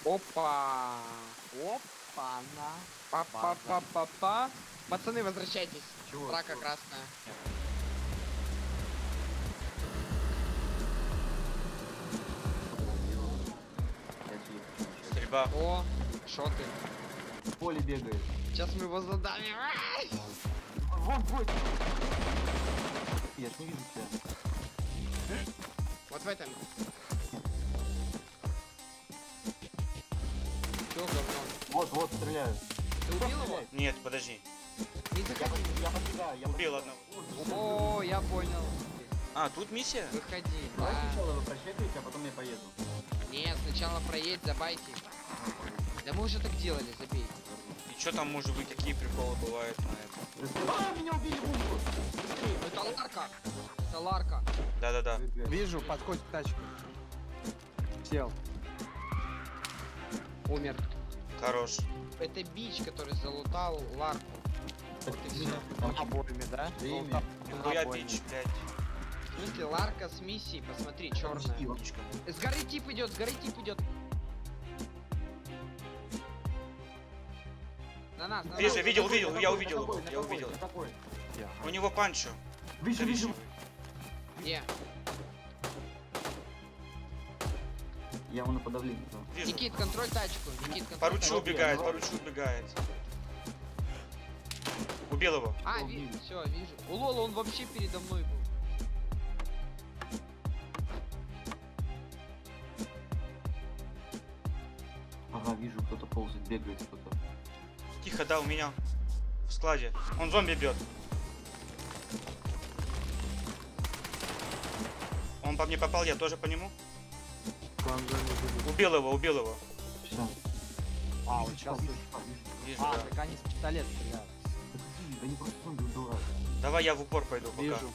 Опа! Опа-на. Па-па-па-па-па. Пацаны, возвращайтесь. Чего? Рака красная. Стрельба. О, шо ты? В поле бегает. Сейчас мы его задавим. Ай! Вон, твой! Я ж не вижу тебя. Вот в этом. Всё, говно. Вот, стреляю. Ты убил его? Нет, подожди. Не заходи. Я подбегаю, я Убил подбегаю. одного. О, я понял. А, тут миссия? Выходи. Давай Да. сначала вы прощайтесь, а потом я поеду. Нет, сначала проедь, забайте. Да мы уже так делали, забей. И что там может быть, какие приколы бывают на этом? А, меня убили бункер! Это Ларка. Это Ларка. Да-да-да. Вижу, подходит к тачке. Сел. Умер. Хорош. Это Бич, который залутал Ларку. Вот и все. Обоими, да? Время. Нихуя Обоими. бич, блядь. В смысле, Ларка с миссией, посмотри, черная. Иваночка. С горы тип идет, с горы тип идет. На нас, на нас. Вижу, видел, я На увидел тобой, его, на я тобой, увидел. на тобой. У него панчо. Вижу, вижу. Где? Я его на подавление. дал. Вижу. Никит, контроль тачку. Никит, контроль По ручу тачку. убегает, по ручу убегает. Убил его. А, вижу, все, вижу. У Лола он вообще передо мной был. Ага, вижу, кто-то ползает, бегает кто-то. Тихо, да, у меня. В складе. Он зомби бьет. Он по мне попал, я тоже по нему. Убил его, убил его. Все. А, вот сейчас. Вижу, А, да. так они с пистолет стреляют. Да они просто зомби убивают. Давай я в упор пойду пока. Вижу.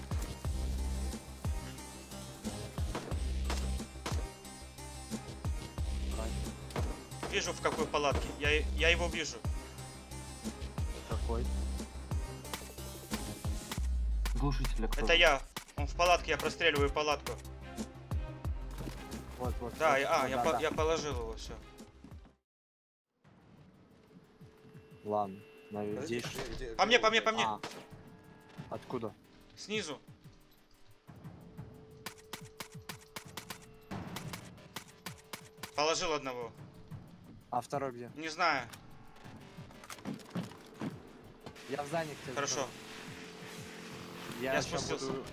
Вижу в какой палатке. Я его вижу. Какой? Глушителя кто? Это я. Он в палатке, я простреливаю палатку. Вот, вот. Да, вот, я, да. я положил его, все. Ладно, наверное, здесь. По мне, по мне, по мне. А. Откуда? Снизу. Положил одного. А второй где? Не знаю. Я в здании, кстати. Хорошо. тоже. Я щас спустился. буду-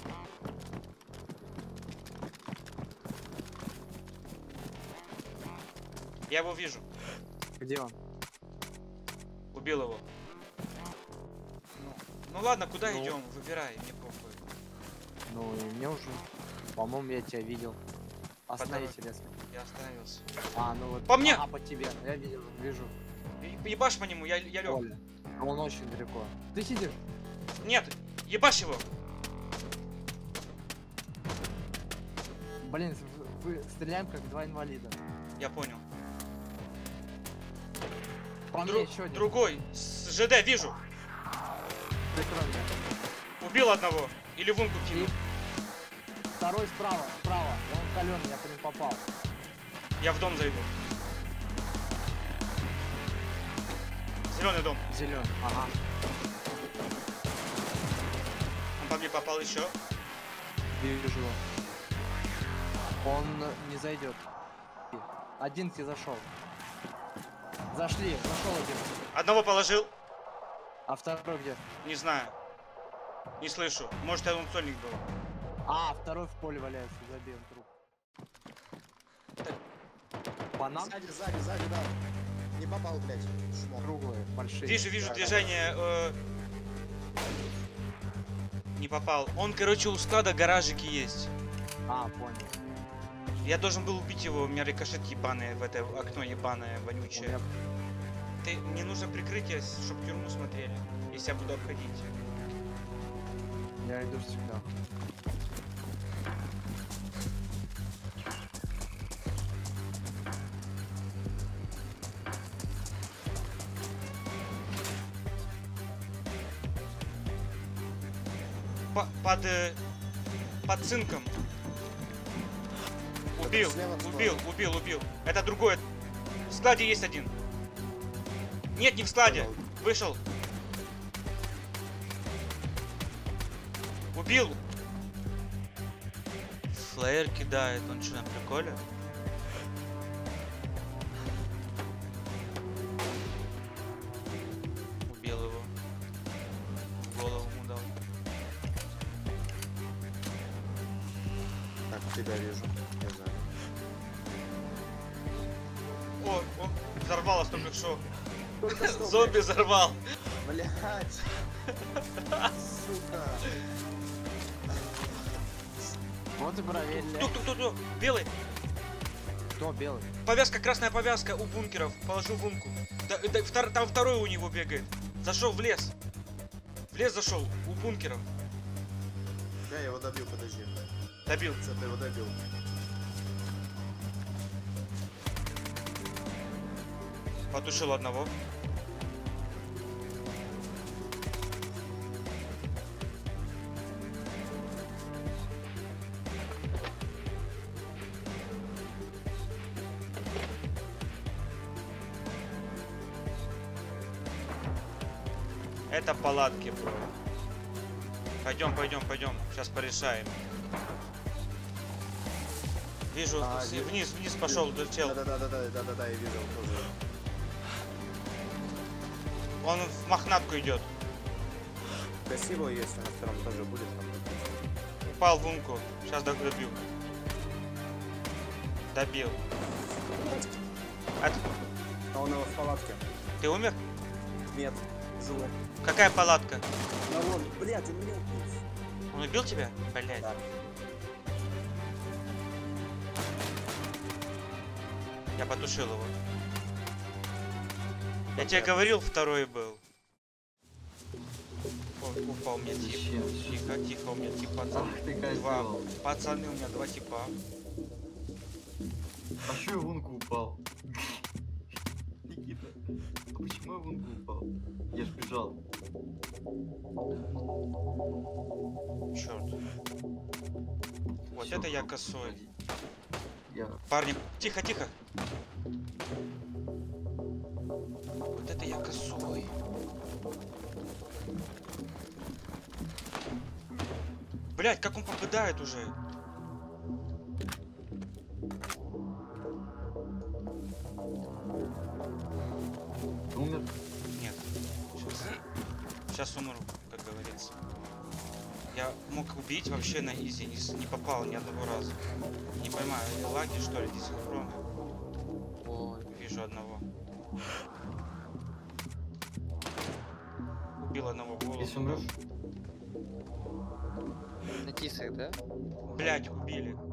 Я его вижу. Где он? Убил его. Ну ладно, куда Ну. идем? Выбирай, мне похуй. Ну, и мне уже. По-моему, я тебя видел. Остановись, резко. Я остановился. А, ну вот. По мне! А, по тебе. Я видел, вижу. Ебашь по нему, я лег. Коля. Он очень далеко. Ты сидишь? Нет, ебашь его. Блин, вы стреляем как два инвалида. Я понял. По мне еще один. Другой. С ЖД вижу. Прикрой меня. Убил одного. Или вунку кинул. Второй справа, справа. Он каленый, я по ним попал. Я в дом зайду. Зеленый дом. Зеленый. Ага. Он по мне попал еще. Вижу его. Он не зайдет. Один зашел. Зашли, зашел один. Одного положил. А второй где? Не знаю. Не слышу. Может, это он сольник был. А, второй в поле валяется, забей он труп. По нам Сзади, да. Не попал, блядь. Шмок. круглые, большие. Вижу Да, движение. Не попал. Он, короче, у склада гаражики есть. А, понял. Я должен был убить его, у меня рикошет ебаное в это окно ебаное, У вонючее. меня Мне нужно прикрытие, чтобы тюрьму смотрели, если я буду обходить. Я иду всегда. Под цинком. Убил. слева Это другой. В складе есть один. Нет, не в складе. Понял. Вышел. Убил. Флеер кидает. Он что, на приколе? Убил его. В голову ему дал. Так, тебя вижу. Не знаю. О, взорвалось только что. Только что, Зомби взорвал. блядь. Сука. Вот и проверили. Кто? Белый. Кто белый? Повязка, красная повязка у бункеров. Положу в умку. Там второй у него бегает. Зашел в лес. В лес зашел у бункеров. Я его добил, подожди. Добил. Ты его добил. Потушил одного. Это палатки, бро. Пойдем. Сейчас порешаем. Вижу, А, вниз пошел, чел. Да, я видел тоже. Он в мохнатку идет. Красиво, если на втором тоже будет. Там. Упал в умку. Сейчас добью. Добил. А он его в палатке. Ты умер? Нет, живой. Какая палатка? А вон, блядь, он меня убил. Он убил тебя? Блять. Да. Я потушил его. Я тебе говорил, второй был. О, упал мне тип. Зачем? Тихо, у меня тип, пацан. Ах ты Два. козёл. Пацаны, у меня два типа. А чё я в лунку упал? Никита, а почему я в лунку упал? Я ж бежал. Черт. Вот Всё, это я хуй, косой. подожди. Я... Парни, тихо. Вот это я косой. Блять, как он попадает уже? Ты умер? Нет. Сейчас умру, как говорится. Я мог убить вообще на изи, не попал ни одного раза. Не поймаю, лаги что ли, дисхроны. Ой. Вижу одного. Убил одного в голову. Если умрешь, На тисах, да? Блять, убили.